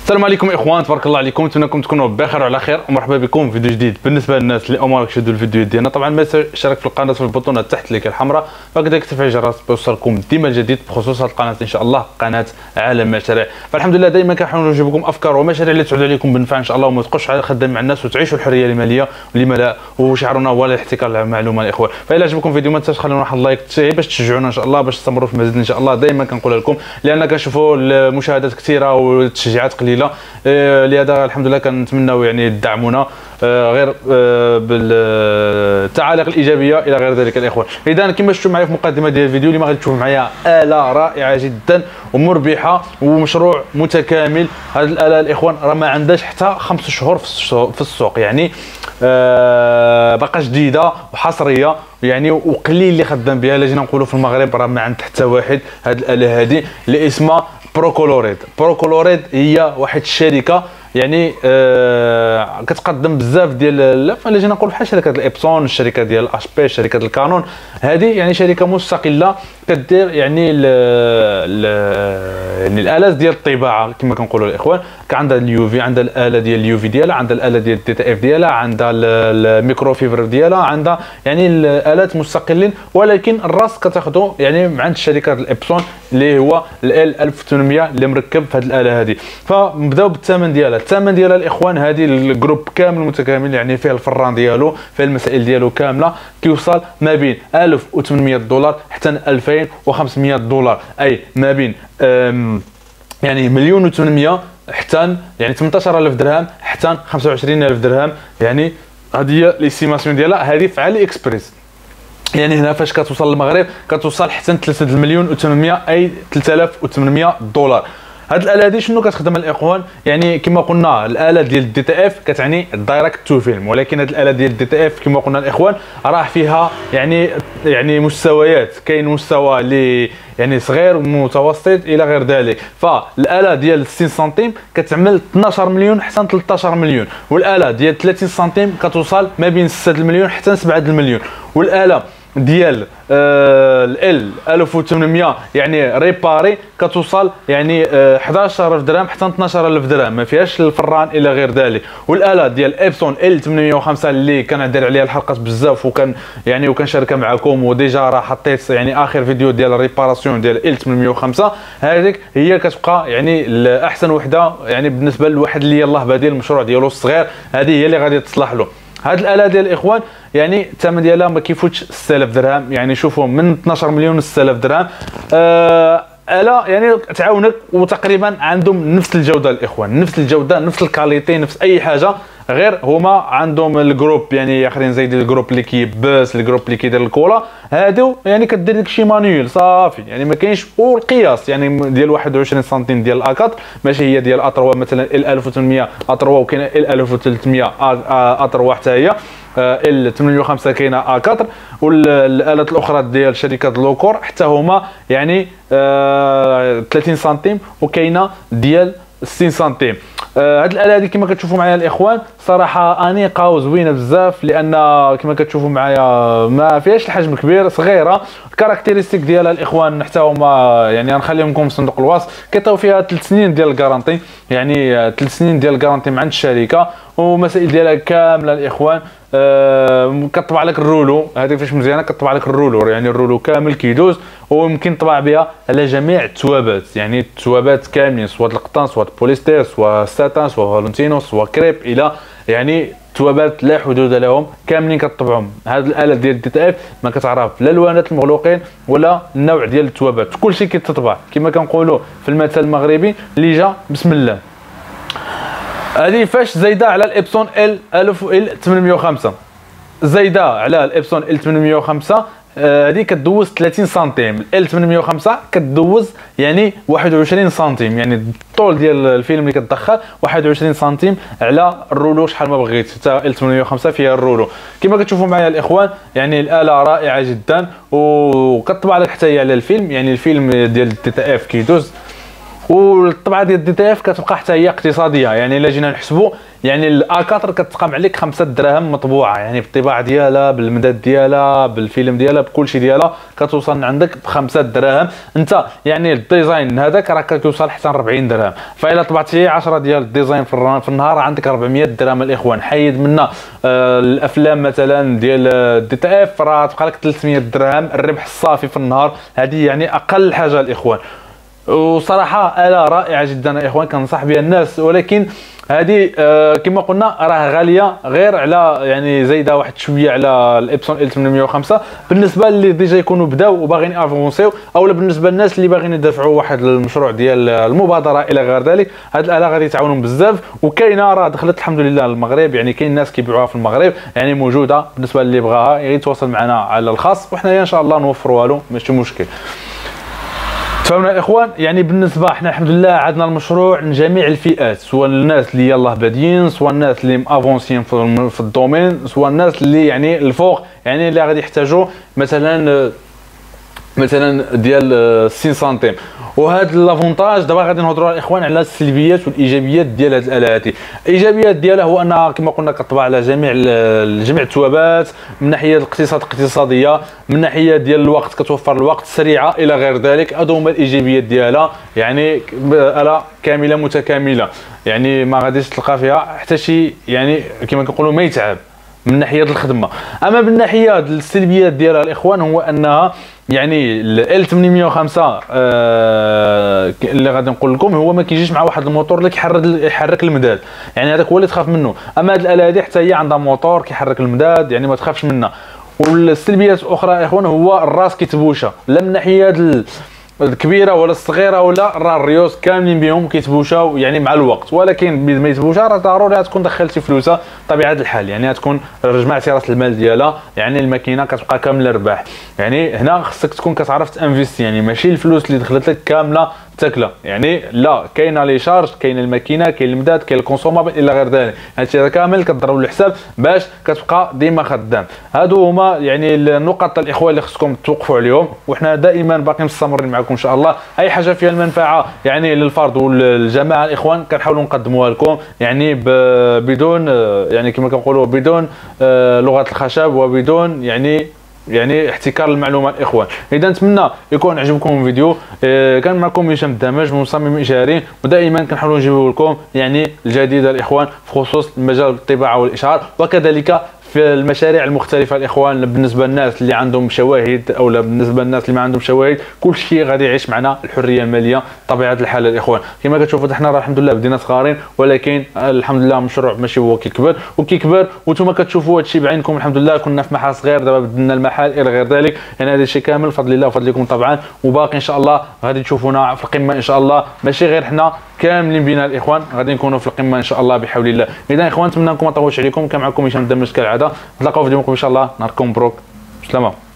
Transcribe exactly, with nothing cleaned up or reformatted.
السلام عليكم اخوان، تبارك الله عليكم، نتمنىكم تكونوا بخير وعلى خير ومرحبا بكم في فيديو جديد. بالنسبه للناس اللي اول مره يشاهدوا الفيديو ديالنا، طبعا ما تشارك في القناه في البطونه تحت اللي الحمراء، وكذلك تفعيل الجرس بيوصلكم ديما الجديد بخصوص هذه القناه ان شاء الله، قناه عالم مشاريع. فالحمد لله دائما كنحاولوا نجيب لكم افكار ومشاريع اللي تعود عليكم بالنفع ان شاء الله، وما تبقوش خدام مع الناس وتعيشوا الحريه الماليه ولما لا، وشعارنا هو الاحتكار المعلومه الاخوان. فإلا عجبكم الفيديو ما تنساوش تخلينا واحد اللايك باش تشجعونا ان شاء الله، باش نستمروا في المزيد ان شاء الله. دائما كنقولها لكم لان كنشوفوا المشاهدات كثيره والتشجيعات قليله، لهذا الحمد لله كنتمناو يعني تدعمونا غير بالتعاليق الايجابيه الى غير ذلك الاخوان. اذا كما شفتوا معايا في المقدمه ديال الفيديو، اللي ما غادي تشوفوا معايا اله رائعه جدا ومربحه ومشروع متكامل. هذه الاله الاخوان راه ما عندهاش حتى خمس شهور في السوق، يعني آه باقا جديده وحصريه يعني، وقليل اللي خدام بها. الا جينا نقولوا في المغرب راه ما عند حتى واحد. هذه الاله هذه اللي اسمها بروكولوريد. بروكولوريد هي واحد الشركه يعني آه كتقدم بزاف ديال، الا جينا نقول بحال شركه الابسون، الشركه ديال اش بي، شركه الكانون. هذه يعني شركه مستقله كدير يعني ال ال يعني الالات ديال الطباعه كما كنقولوا الاخوان. عندها اليو في، عندها الاله ديال اليو في ديالها، عندها الاله ديال الدي تي اف ديالها، عندها الميكرو فيبر ديالها، عندها يعني الالات مستقلين، ولكن الراس كتاخذوا يعني عند شركه الابسون اللي هو ال ألف وثمانمية اللي مركب في هذه الاله هذه. فنبداو بالثمن ديالها. الثمن ديالها الاخوان هذه الجروب كامل متكامل، يعني فيه الفران ديالو، فيه المسائل ديالو كامله، كيوصل ما بين ألف وثمانمية دولار حتى ألفين وخمسمية دولار، اي ما بين يعني مليون وثمانمية حتى يعني ثمنطاش ألف درهم حتى خمسة وعشرين ألف درهم. يعني هذه هي ليستيماسيون ديالها، هذه في علي اكسبريس. يعني هنا فاش كتوصل للمغرب كتوصل حتى ثلاثة مليون وثمانمية، اي ثلاثة آلاف وثمانمية دولار. هاد الاله هذه شنو كتخدم الاخوان؟ يعني كما قلنا الاله ديال الدي تي اف كتعني دايركت تو فيلم، ولكن هاد الاله ديال الدي تي اف كما قلنا الاخوان راه فيها يعني يعني مستويات. كاين مستوى اللي يعني صغير ومتوسط الى غير ذلك. فالاله ديال ستين سنتيم كتعمل اثناش مليون حتى ثلاثة عشر مليون، والاله ديال ثلاثين سنتيم كتوصل ما بين ستة المليون حتى سبعة المليون، والاله ديال ال ألف وثمانمية يعني ريباري كتوصل يعني حداش ألف درهم حتى اثناش ألف درهم، ما فيهاش الفران الى غير ذلك. والاله ديال ابسون ال ثمانمية وخمسة اللي كندير عليها الحلقات بزاف وكان يعني وكنشاركها معكم، وديجا راه حطيت يعني اخر فيديو ديال الريباراسيون ديال ال ثمانمية وخمسة، هذيك هي كتبقى يعني الاحسن وحده يعني بالنسبه لواحد اللي يلاه بادي المشروع ديالو الصغير. هذه هي اللي غادي تصلح له. هاد الاله ديال الاخوان يعني الثمن ديالها ما كيفوتش ستة آلاف درهم، يعني شوفوا من اثناش مليون ل ستة آلاف درهم. آه اله يعني تعاونك، وتقريبا عندهم نفس الجوده الاخوان، نفس الجوده، نفس الكاليتي، نفس اي حاجه، غير هما عندهم الجروب يعني اخرين زي الجروب اللي كيبس، الجروب اللي كيدير الكولا، هادو يعني كدير لك شي مانيول صافي، يعني ما كاينش. والقياس يعني ديال واحد وعشرين سنتيم ديال اكاتر، ماشي هي ديال اتروا مثلا ال ألف وثمانمية اتروا، وكاين ال ألف وثلاثمية اتروا حتى هي، ال ثمانمية وخمسة كاينه أ4، والالات الاخرى ديال شركه لوكور حتى هما يعني ثلاثين سنتيم، وكاينه ديال ستين سنتيم. آه هاد الاله هذه كما كتشوفوا معايا الاخوان صراحه انيقه وزوينه بزاف، لان كما كتشوفوا معايا ما فيهاش الحجم كبير، صغيره. الكاركتيرستيك ديالها الاخوان حتى هما يعني غنخليهم لكم في صندوق الوصف. كيعطيو فيها ثلاث سنين ديال الكارونتي، يعني ثلاث سنين ديال الكارونتي من عند الشركه، ومسائل ديالها كامله الاخوان. آه كطبع لك الرولو، هذه فاش مزيانه كطبع لك الرولو، يعني الرولو كامل كيدوز، ويمكن طبع بها على جميع التوابات، يعني التوابات كاملين، سواء القطن سواء البوليستير سواء ستاتان سواء فالنتينو سواء كريب، الى يعني توابات لا حدود لهم كاملين كطبعهم. هذه الاله ديال الدي تي اف ما كتعرف لا الوانات المغلوقين ولا النوع ديال التوابات، كلشي كيتطبع كما كنقولوا في المثل المغربي اللي جا بسم الله. هذه فاش زايده على الابسون ال ألف ال ثمانمية وخمسة، زايده على الابسون ال ثمانمية وخمسة، هذه كدوز ثلاثين سنتيم، ال ثمانمية وخمسة كدوز يعني واحد وعشرين سنتيم، يعني الطول ديال الفيلم اللي كتدخل واحد وعشرين سنتيم على الرولو شحال ما بغيت. حتى ال ثمانمية وخمسة فيها الرولو كما كتشوفوا معايا الاخوان، يعني الاله رائعه جدا، وكتطبع لك حتى هي على الفيلم، يعني الفيلم ديال الدي تي اف كيدوز. والطبعه ديال الدي تي اف كتبقى حتى هي اقتصاديه. يعني الا جينا نحسبوا يعني الا أربعة كتقام عليك خمسة دراهم مطبوعه، يعني بالطباعه ديالها بالمداد ديالها بالفيلم ديالها بكل شيء ديالها كتوصل عندك بخمسة دراهم. انت يعني الديزاين هذاك راه كيوصل حتى أربعين درهم، فإلا طبعتي عشرة ديال الديزاين في النهار عندك أربعمية درهم الاخوان. حيد منا آه الافلام مثلا ديال الدي تي اف راه تبقى لك ثلاثمية درهم الربح الصافي في النهار. هذه يعني اقل حاجه الاخوان، وصراحه آلة رائعه جدا يا اخوان كنصح بها الناس. ولكن هذه آه كما قلنا راه غاليه غير على يعني زايده واحد شويه على الابسون ال ثمانمية وخمسة بالنسبه اللي ديجا يكونوا بداو وباغيين افونسيو، اولا بالنسبه للناس اللي باغيين يدفعوا واحد المشروع ديال المبادره الى غير ذلك. هذه الاله غادي تعاونهم بزاف، وكاينه راه دخلت الحمد لله المغرب، يعني كاين ناس كيبيعوها في المغرب يعني موجوده. بالنسبه اللي بغاها يتواصل معنا على الخاص وحنايا ان شاء الله نوفروها له ماشي مشكل. فهمنا الاخوان؟ يعني بالنسبه احنا الحمد لله عندنا المشروع لجميع الفئات، سواء الناس اللي يلاه بادين، سواء الناس اللي مافونسيين في الدومين، سواء الناس اللي يعني الفوق يعني اللي غادي يحتاجوا مثلا مثلا ديال ستين سنتيم. وهذا لافونتاج دابا غادي نهضروا على الاخوان على السلبيات والايجابيات ديال هذه الاله هذه. الايجابيات ديالها هو انها كما قلنا كتطبع على جميع جميع التوابات، من ناحيه الاقتصاد اقتصاديه، من ناحيه ديال الوقت كتوفر الوقت سريعه الى غير ذلك. هادو هما الايجابيات ديالها، يعني اله كامله متكامله، يعني ما غاديش تلقى فيها حتى شي يعني كما كنقولوا ما يتعب من ناحيه الخدمه. اما من ناحيه السلبيات ديالها الاخوان هو انها يعني ال ثمانمية وخمسة آه اللي غادي نقول لكم هو ما كيجيش مع واحد الموتور اللي كيحرك يحرك المداد، يعني هذاك هو اللي تخاف منه. اما هذه الاله هذه حتى هي عندها موتور كيحرك المداد، يعني ما تخافش منها. والسلبيات الاخرى يا اخوان هو الراس كيتبوشى، لا من ناحيه الكبيره ولا الصغيره ولا راه الريوس كاملين بهم كيتبوشاو يعني مع الوقت. ولكن بيد ما يتبوشا راه ضروري تكون دخلتي فلوسها طبيعه الحال، يعني تكون جمعتي راس المال ديالها، يعني الماكينه كتبقى كامله رباح. يعني هنا خصك تكون كتعرف تانفيستي، يعني ماشي الفلوس اللي دخلت لك كامله تاكله، يعني لا كاينه لي شارج، كاين الماكينه، كاين المداد، كاين الكونسومابل الى غير ذلك. هادشي هذا كامل كضرب له الحساب باش كتبقى ديما خدام. هادو هما يعني النقط الاخوان اللي خصكم توقفوا عليهم، وحنا دائما باقيين مستمرين معكم ان شاء الله. اي حاجه فيها المنفعه يعني للفرد والجماعه الاخوان كنحاولوا نقدموها لكم، يعني بدون يعني كما كنقولوا بدون لغه الخشب وبدون يعني يعني احتكار المعلومه الاخوان. اذا نتمنى يكون عجبكم الفيديو. إيه كان معكم هشام الدمج من مصمم اشاري، ودائما كنحاولوا نجيبوا لكم يعني الجديد الاخوان في خصوص المجال الطباعه والاشعار، وكذلك في المشاريع المختلفه الاخوان. بالنسبه للناس اللي عندهم شواهد او بالنسبه للناس اللي ما عندهم شواهد، كل شيء غادي يعيش معنا الحريه الماليه طبيعه الحال الاخوان. كما كتشوفوا حنا راه الحمد لله بدينا صغارين، ولكن الحمد لله المشروع ماشي هو كيكبر وكيكبر، وانتم كتشوفوا هادشي بعينكم. الحمد لله كنا في محل صغير دابا بدلنا المحل الى غير ذلك، يعني هذا الشيء كامل بفضل الله وفضلكم طبعا. وباقي ان شاء الله غادي تشوفونا في القمه ان شاء الله، ماشي غير حنا كاملين بينا الاخوان غادي نكونوا في القمه ان شاء الله بحول الله. اذا اخوان نتمنى نكون ما طولتش عليكم، كان معكم هشام الدمج كالعاده. نتلاقاو في فيديو مقبل ان شاء الله. نهاركم مبروك، سلامه.